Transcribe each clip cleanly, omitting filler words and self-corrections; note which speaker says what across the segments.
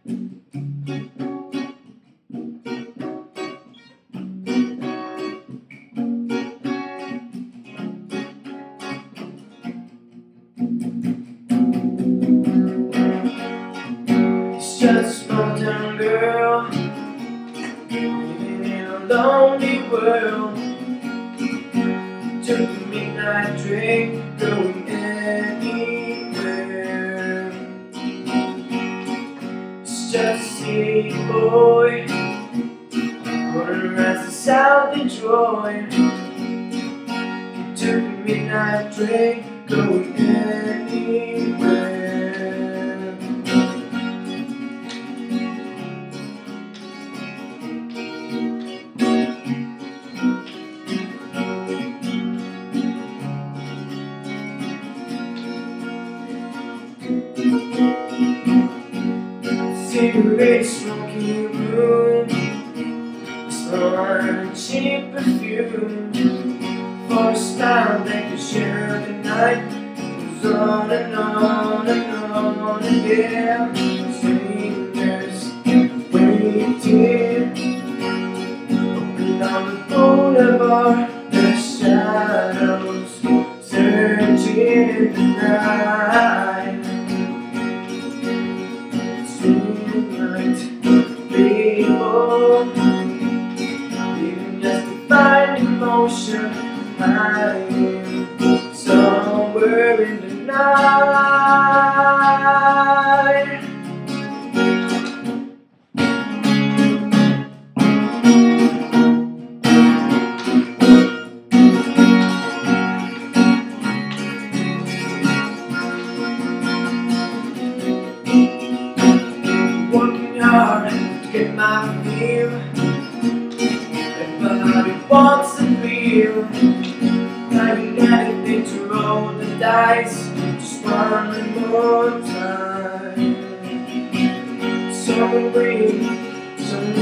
Speaker 1: It's just a small town girl living in a lonely world. Took a midnight drink, going anywhere. It's just a city boy, running around the South Detroit. Took a midnight drink, going anywhere. Cigarette smoking room, smelling cheap perfume. For a smile that could share the night, goes on and on and on again. Strangers waiting, open on the boulevard, the shadows searching the night. Tonight, people living just to find emotion. I am somewhere in the night. Working hard to get my feel. Everybody wants a feel. Finding anything to roll the dice, just one more time. Some green, some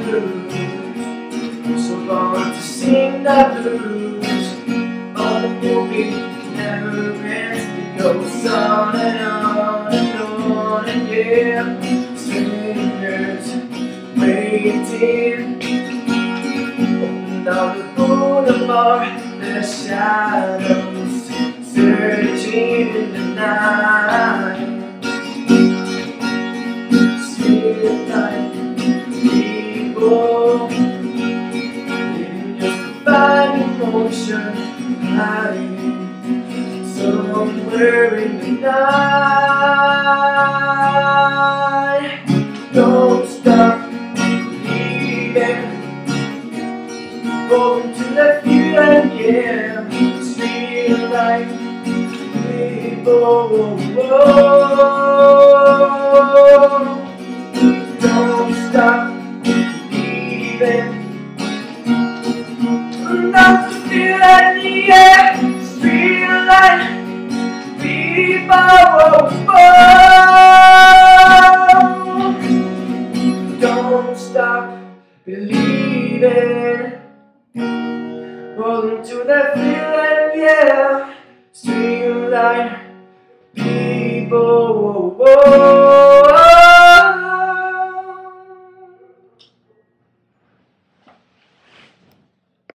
Speaker 1: blues, so long to sing the blues. All the movie never ends, it goes on and on and on and yeah. Strangers waiting, open on the boulevard, the shadows searching in the night. Street light, people living just to find emotion. Lying somewhere in the night. Don't stop believing, going to the future, yeah. Street light, people, don't stop believing, not to feel like the air. Street light, people, don't stop believing. Rolling to that feeling, yeah. Street light, people,